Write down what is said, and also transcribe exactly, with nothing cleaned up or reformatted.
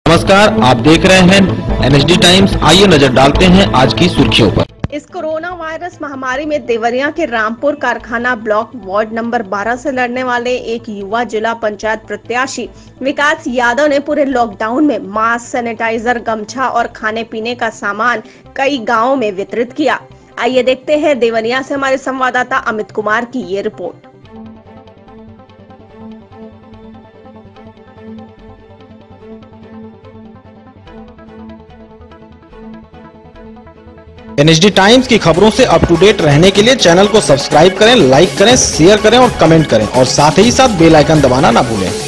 नमस्कार, आप देख रहे हैं एनएसडी टाइम्स। आइए नजर डालते हैं आज की सुर्खियों पर। इस कोरोना वायरस महामारी में देवरिया के रामपुर कारखाना ब्लॉक वार्ड नंबर बारह से लड़ने वाले एक युवा जिला पंचायत प्रत्याशी विकास यादव ने पूरे लॉकडाउन में मास्क, सैनिटाइजर, गमछा और खाने पीने का सामान कई गाँवों में वितरित किया। आइए देखते हैं देवरिया से हमारे संवाददाता अमित कुमार की ये रिपोर्ट। एनएसडी टाइम्स की खबरों से अप टू डेट रहने के लिए चैनल को सब्सक्राइब करें, लाइक करें, शेयर करें और कमेंट करें और साथ ही साथ बेल आइकन दबाना ना भूलें।